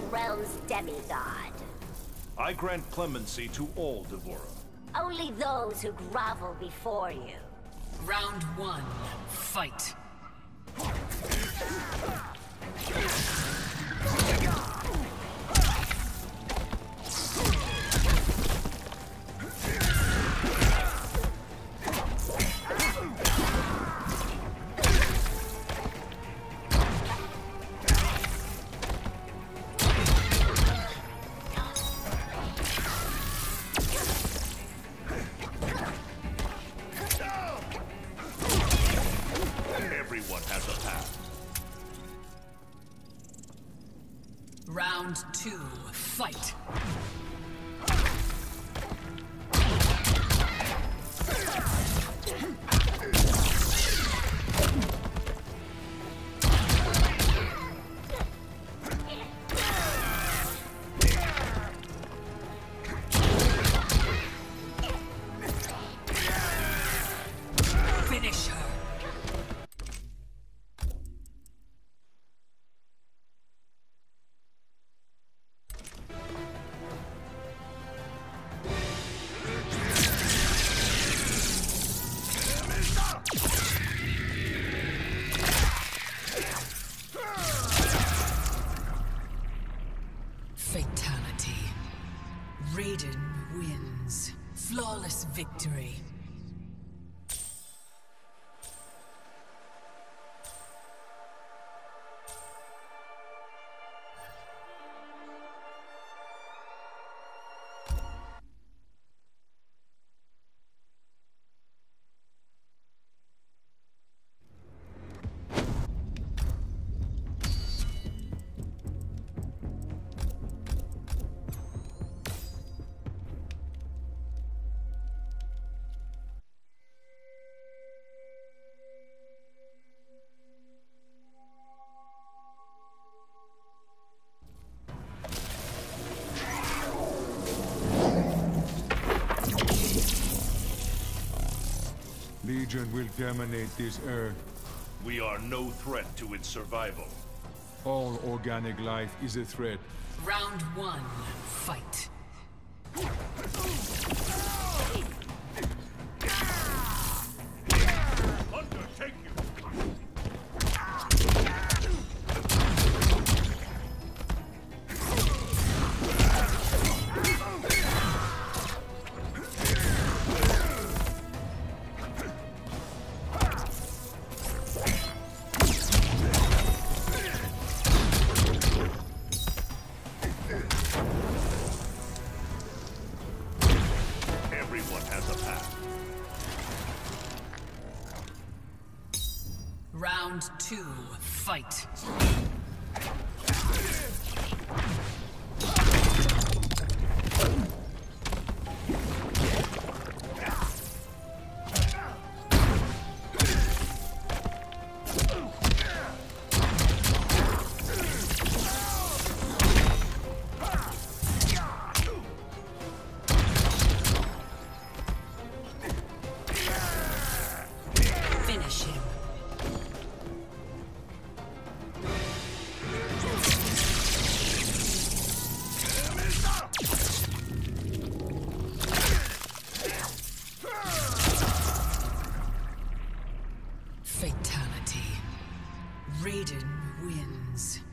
realm's demigod. I grant clemency to all, D'Vorah. Only those who grovel before you. Round one, fight. Everyone has a path. Round two, fight. Finish her. Fatality. Raiden wins. Flawless victory. Legion will dominate this earth. We are no threat to its survival. All organic life is a threat. Round one, fight. Undertake you! Everyone has a path. Round two, fight. Finish him. Fatality. Raiden wins.